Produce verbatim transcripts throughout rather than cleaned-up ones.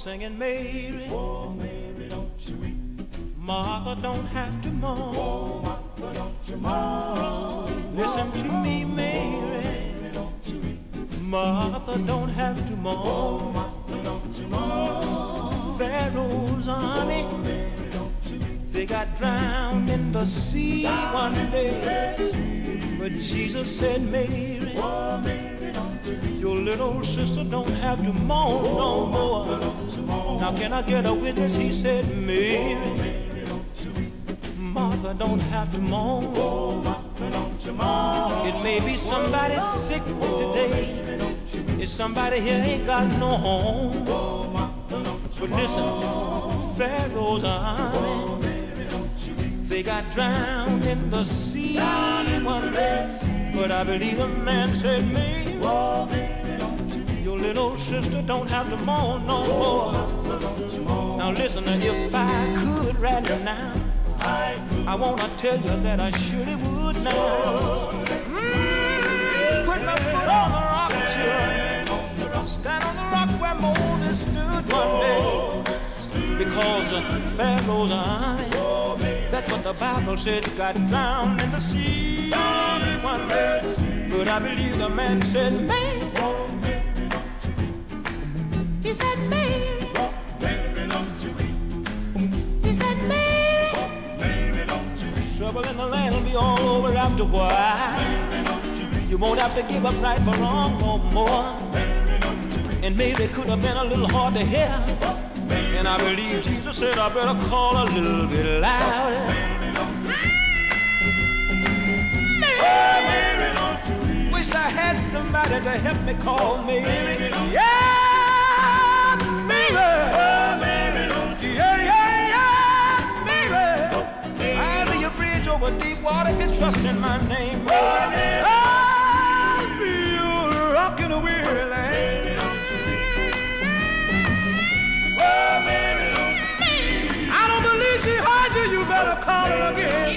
singing, Mary, Oh, Mary, don't you weep. Martha don't have to mourn. Oh, Martha, don't you mourn. Listen to me, Mary, Mary, don't you weep. Martha don't have to Oh, mourn. Martha, don't you mourn. Pharaoh's army, Oh, Mary, don't you weep. they got drowned in the sea one day. But Jesus said, Mary, Oh, Mary, don't you weep. your little sister don't have to mourn no more. Don't you mourn. Now can I get a witness? He said, Mary, Mary, don't you weep. Martha don't have to mourn. Oh, Martha, don't you mourn. It may be somebody sick today. If somebody here ain't got no home. Oh, Martha, don't you But listen, Pharaoh's army, they got drowned in the sea one day. But I believe the man said, Mary, Oh, Mary, don't you weep. your little sister don't have to mourn no more. Now listen, if I could right now, I could. I wanna tell you that I surely would now. Mm, put my foot on the rock, children. Stand on the rock where Moses stood one day. Because uh, Pharaoh's army, that's what the Bible said, got drowned in the sea one day. But I believe the man said, Mary. He said, Mary. Mary, don't you weep. He said, Mary. Mary, don't you weep. Trouble in the land will be all over after a while. Mary, don't you weep. You won't have to give up right for wrong no more. Mary, don't you weep. And maybe it could have been a little hard to hear. And I believe Jesus said I better call a little bit louder. Mary, don't you weep. Oh, Mary, don't you weep. Wish I had somebody to help me call Mary. Yeah, Mary. Oh, Mary, don't you weep. Yeah, yeah, yeah, Mary. I'll be your bridge over deep water if you trust in my name. Oh, Mary. I'll be your rock in a weary land. I don't believe she heard you, you better call her again.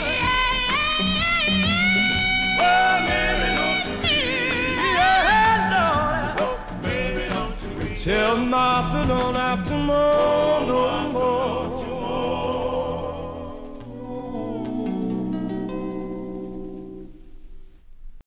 Oh, Mary, don't you weep. Yeah, Lord. Oh, Mary, don't you weep. Tell Martha don't have to mourn no more.